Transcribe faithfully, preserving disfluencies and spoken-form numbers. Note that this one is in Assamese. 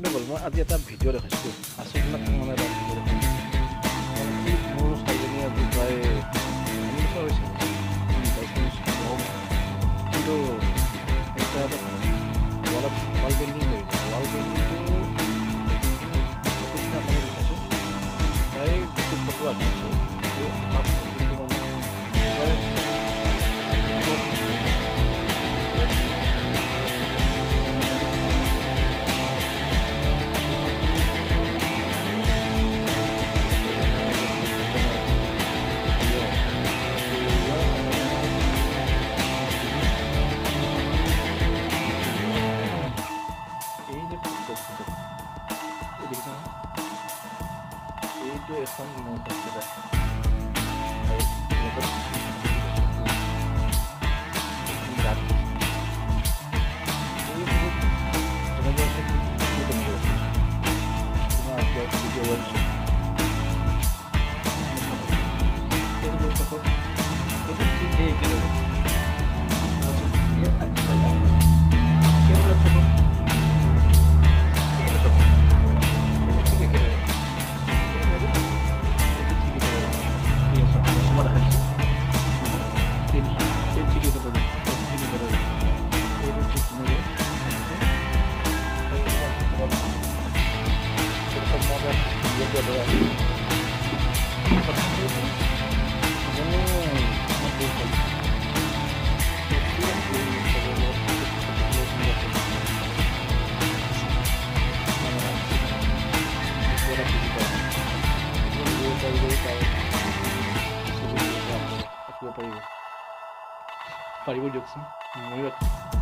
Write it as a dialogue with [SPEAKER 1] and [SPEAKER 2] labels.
[SPEAKER 1] বল মই আজি এটা ভিডিঅ' দেখাইছোঁ আচৰিত মানে এটা ভিডিঅ' দেখাইছোঁ মোৰ ছোৱালীজনী আজি প্ৰায় তিনি বছৰ হৈছে কিন্তু এটা ৱাল ৱাল পেইণ্টিং কৰিছে ৱাল পেইণ্টিংটো আপুনি দেখাইছোঁ তাই গোটেই ফটো আঁকিছোঁ এইটো এখন মত আছে পাৰিব দিয়কচোন ময়ো